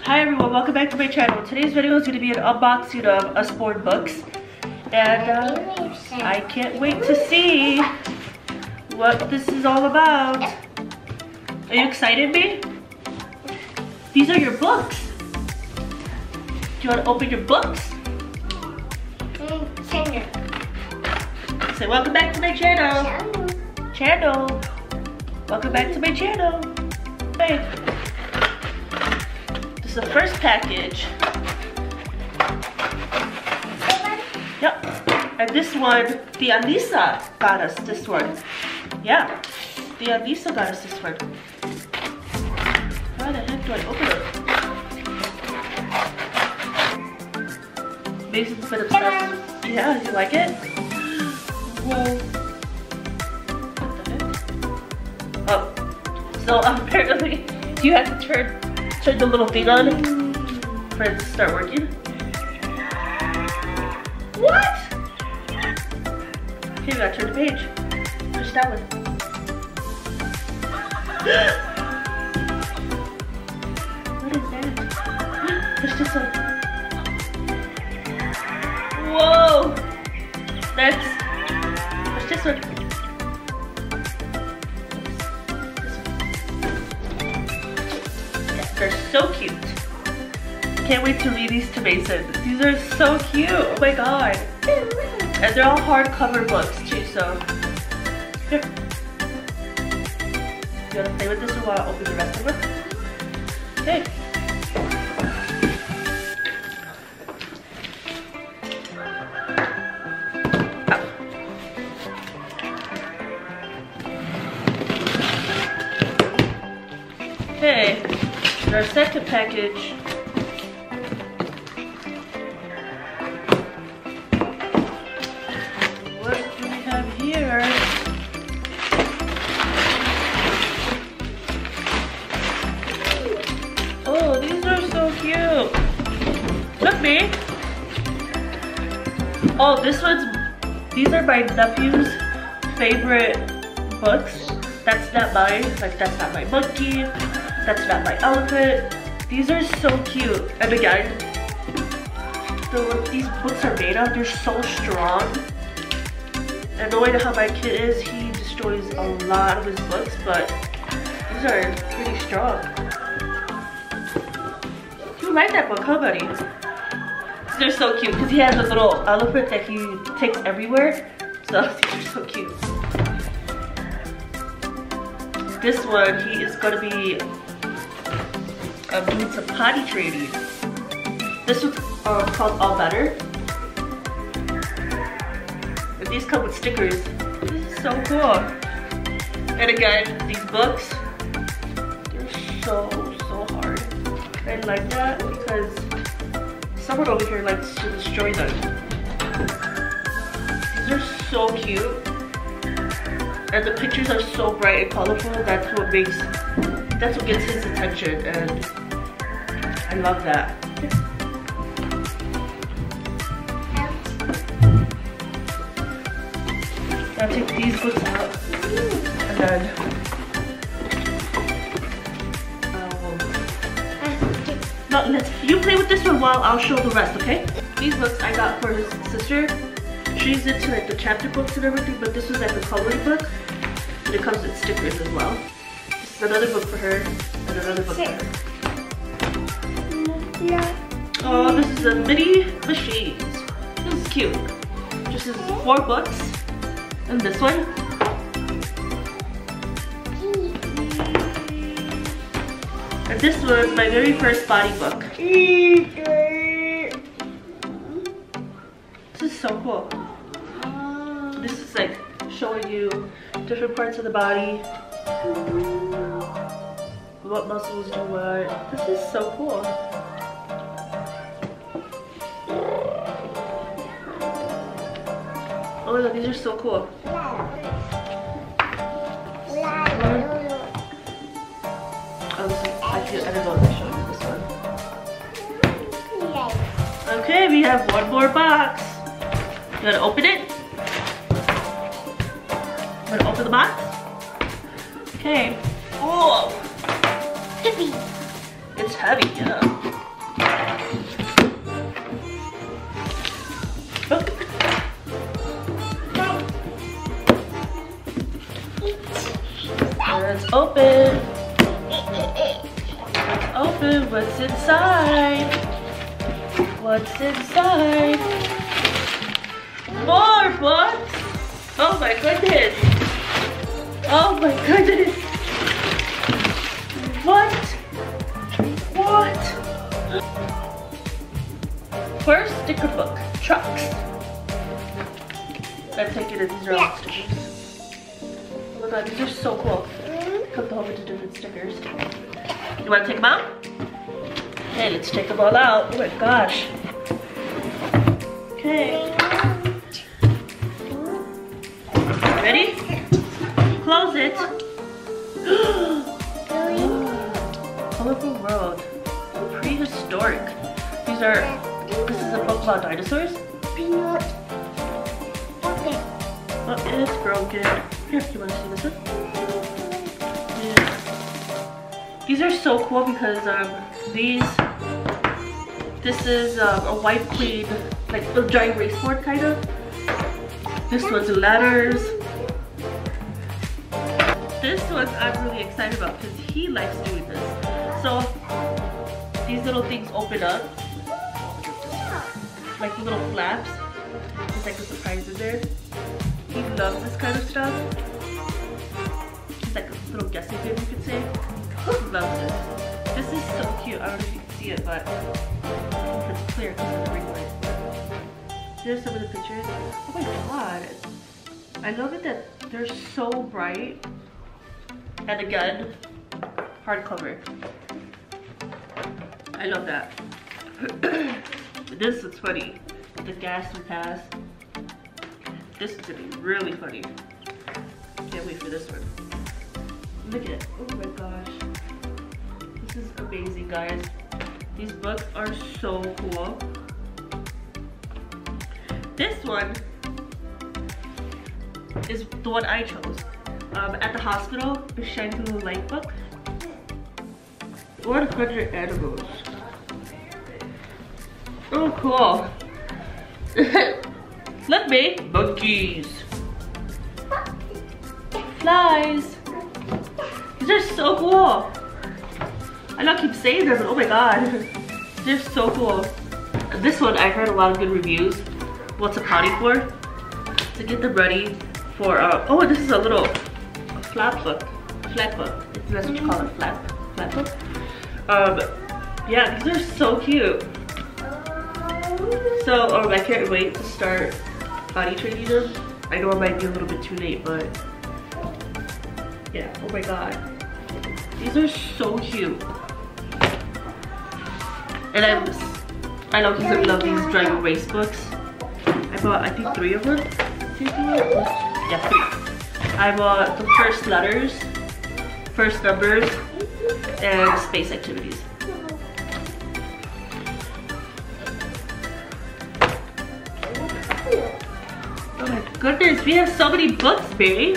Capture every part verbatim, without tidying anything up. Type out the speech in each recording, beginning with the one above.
Hi everyone, welcome back to my channel. Today's video is going to be an unboxing of Usborne books. And uh, I can't wait to see what this is all about. Are you excited, babe? These are your books. Do you want to open your books? Say welcome back to my channel. Channel. Welcome back to my channel. Hey. This is the first package. Yep. And this one, the Anissa got us this one. Yeah. The Anissa got us this one. How the heck do I open it? Mason's been obsessed. Yeah, you like it? Whoa. What the heck? Oh. So apparently you have to turn turn the little thing on for it to start working. What? Okay, we gotta turn the page. Push that one. What is that? Push this one. Whoa! Next. Push this one. They're so cute. Can't wait to read these to Mason. These are so cute. Oh my god. And they're all hardcover books too, so. Here. You wanna play with this or wanna open the rest of them? Okay. Okay. Our second package. What do we have here? Oh, these are so cute. Look, me. Oh, this one's, these are my nephew's favorite books. That's not mine. Like, that's not my monkey. That's not my elephant. These are so cute. And again, the what these books are made of, they're so strong. And knowing how my kid is, he destroys a lot of his books, but these are pretty strong. You like that book, huh, buddy? They're so cute because he has a little elephant that he takes everywhere. So these are so cute. This one, he is gonna be I'm doing some potty training. This one's uh, called All Better. And these come with stickers. This is so cool. And again, these books, they're so, so hard. I like that because someone over here likes to destroy them. These are so cute. And the pictures are so bright and colorful. That's what makes, that's what gets his attention. And I love that. I'll take these books out and then um, no, let's you play with this one while I'll show the rest, okay? These books I got for his sister. She's into like the chapter books and everything, but this was like a coloring book, and it comes with stickers as well. This is another book for her and another book for her. Yeah. Oh, this is a mini machines. This is cute. This is four books. And this one. And this was my very first body book. This is so cool. This is like showing you different parts of the body. What muscles do what. This is so cool. Oh my god, these are so cool. Oh, this is, I, feel, I don't know what to show you this one. Okay, we have one more box. You wanna open it? You wanna open the box? Okay. Oh! Heavy. It's heavy, yeah. Oh. Let's open. Let's open. What's inside? What's inside? More books. Oh my goodness. Oh my goodness. What? What? First sticker book, trucks. I'm taking it, these are all stickers. Oh my god, these are so cool. Come to a whole bunch of different stickers. You wanna take them out? Okay, let's take them all out. Oh my gosh. Okay. Ready? Close it. Colorful world. Prehistoric. These are, this is a book about dinosaurs. Oh, it's broken. Here, you want to see this one? Yeah. These are so cool because um, these, this is um, a white queen, like a giant race board kind of. This one's letters. This one I'm really excited about because he likes doing this. So these little things open up, like little flaps. There's like a surprise in there. He loves this kind of stuff. It's like a little guessing game, you could say. He loves this. This is so cute. I don't know if you can see it, but it's clear because of the ring light. Here's some of the pictures. Oh my god. I love it that they're so bright. And again, hardcover. I love that. This looks funny. The gas we pass. This is gonna be really funny. Can't wait for this one. Look at it. Oh my gosh. This is amazing, guys. These books are so cool. This one is the one I chose. Um, at the hospital, the Shine Through the Light book. one hundred animals. Oh, cool. Look, me. Monkeys. Flies. These are so cool. I know I keep saying them, but oh my god. They're so cool. This one, I heard a lot of good reviews. What's a potty for? To get them ready for, uh, oh, this is a little a flap book. Flat book. That's what you call it, flap. Flat book. Um, yeah, these are so cute. So, um, I can't wait to start potty training them. I know it might be a little bit too late, but yeah, oh my god. These are so cute. And I'm, I know he's gonna love these driving race books. I bought, I think, three of them. Yeah, three. I bought the first letters, first numbers, and space activities. Oh my goodness, we have so many books, babe.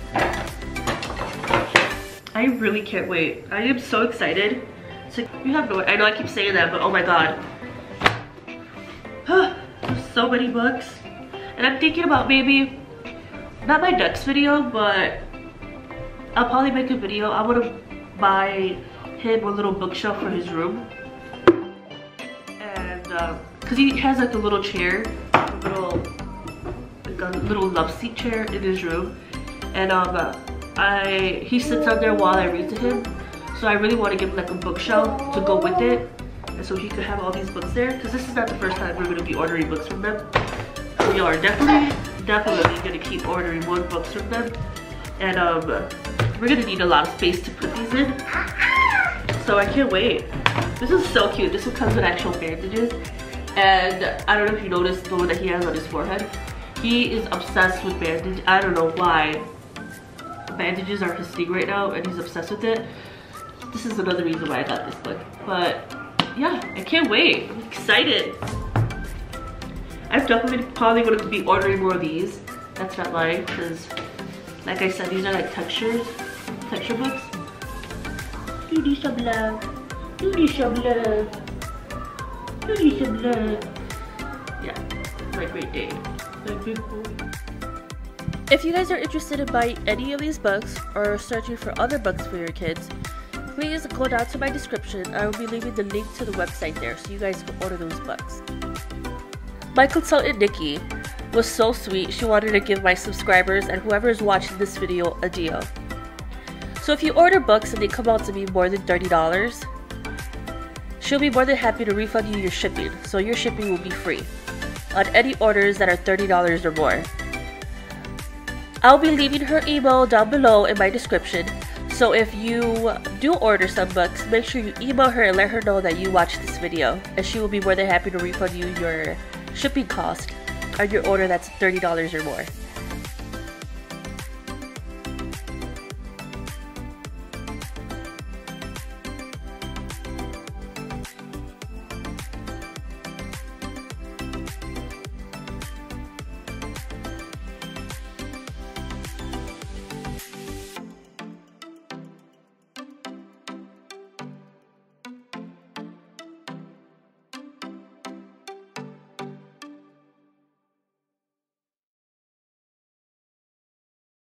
I really can't wait. I am so excited. So you have no, I know I keep saying that, but oh my god. There's so many books. And I'm thinking about maybe, not my next video, but I'll probably make a video. I want to buy him a little bookshelf for his room. And, uh, cause he has like a little chair, a little, like a little love seat chair in his room. And um, I, he sits on there while I read to him. So I really want to give him like a bookshelf to go with it. And so he could have all these books there. Cause this is not the first time we're gonna be ordering books from them. We are definitely, definitely gonna keep ordering more books from them. And um, we're gonna need a lot of space to put these in. So I can't wait. This is so cute. This one comes with actual bandages. And I don't know if you noticed the one that he has on his forehead. He is obsessed with bandages. I don't know why. Bandages are his thing right now and he's obsessed with it. This is another reason why I got this book. But yeah, I can't wait. I'm excited. I'm definitely probably going to be ordering more of these. That's not lying, because like I said, these are like textures, texture books. You need some love. You need some love. You need some love. Yeah, my Great Dane. My big boy. If you guys are interested in buying any of these books or searching for other books for your kids, please go down to my description. I will be leaving the link to the website there so you guys can order those books. My consultant Nikki was so sweet. She wanted to give my subscribers and whoever is watching this video a deal. So if you order books and they come out to be more than thirty dollars, she'll be more than happy to refund you your shipping. So your shipping will be free on any orders that are thirty dollars or more. I'll be leaving her email down below in my description. So if you do order some books, make sure you email her and let her know that you watched this video, and she will be more than happy to refund you your shipping cost on your order that's thirty dollars or more.